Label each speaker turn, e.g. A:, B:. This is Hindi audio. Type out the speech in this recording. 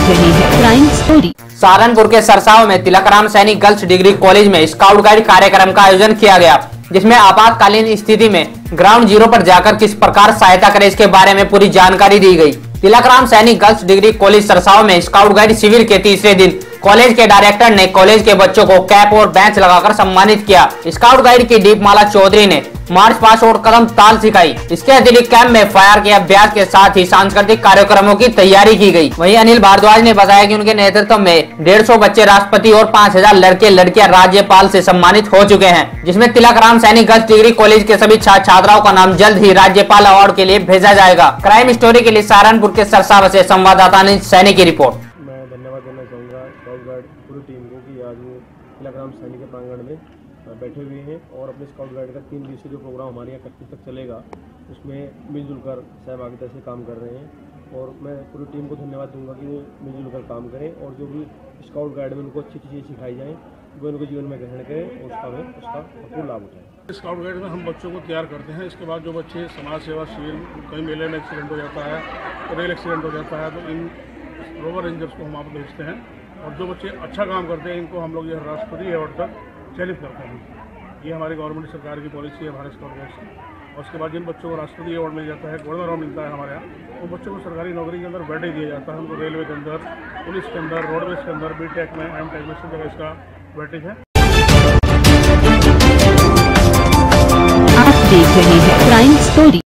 A: रहे हैं क्राइम स्टोरी।
B: सहारनपुर के सरसाव में Tilakram Saini girls degree college में स्काउट गाइड कार्यक्रम का आयोजन किया गया, जिसमें आपातकालीन स्थिति में ग्राउंड जीरो पर जाकर किस प्रकार सहायता करें इसके बारे में पूरी जानकारी दी गई। Tilakram Saini girls degree college Sarsawa में स्काउट गाइड शिविर के तीसरे दिन कॉलेज के डायरेक्टर ने कॉलेज के बच्चों को कैप और बेंच लगाकर सम्मानित किया। स्काउट गाइड की दीपमाला चौधरी ने मार्च पास्ट और कदम ताल सिखाई। इसके अतिरिक्त कैंप में फायर के अभ्यास के साथ ही सांस्कृतिक कार्यक्रमों की तैयारी की गई। वहीं अनिल भारद्वाज ने बताया कि उनके नेतृत्व में 150 बच्चे राष्ट्रपति और 5000 लड़के लड़कियां राज्यपाल से सम्मानित हो चुके हैं, जिसमें Tilakram Saini girls degree college के सभी छात्राओं का नाम जल्द ही राज्यपाल अवार्ड के लिए भेजा जाएगा। क्राइम स्टोरी के लिए सहारनपुर के सरसाव से संवाददाता अनिल सैनी की रिपोर्ट।
C: मैं धन्यवाद देना चाहूँगा स्काउट गाइड पूरी टीम को कि आज वो तिलकराम सैनी के प्रांगण में बैठे हुए हैं और अपने स्काउट गाइड का 3 दिवसीय जो प्रोग्राम हमारे यहाँ 31 तक चलेगा उसमें मिलजुल कर सहभागिता से काम कर रहे हैं। और मैं पूरी टीम को धन्यवाद दूंगा कि वो मिलजुल कर काम करें और जो भी स्काउट गाइड में उनको अच्छी चीज़ें सिखाई जाएँ वो उनको जीवन में ग्रहण करें और उसका भरपूर लाभ उठाएं।
D: स्काउट गाइड में हम बच्चों को तैयार करते हैं। इसके बाद जो बच्चे समाज सेवा शिविर, कहीं मेले में एक्सीडेंट हो जाता है, रेल एक्सीडेंट हो जाता है, तो इन रोवर रेंजर्स को हम आप भेजते हैं और जो बच्चे अच्छा काम करते हैं इनको हम लोग ये राष्ट्रपति अवार्ड तक चयनित करते हैं। ये हमारी गवर्नमेंट सरकार की पॉलिसी है भारत स्काउट गाइड से। और उसके बाद जिन बच्चों को राष्ट्रपति अवार्ड मिल जाता है, गवर्नर अवार्ड मिलता है हमारे यहाँ, उन बच्चों को सरकारी नौकरी के अंदर बैठे दिया जाता है। उनको रेलवे के अंदर, पुलिस के अंदर, रोडवेज के अंदर, बीटेक में, एमटेक में सब जगह इसका बैठक है।
A: आप देख रहे हैं क्राइम स्टोरी।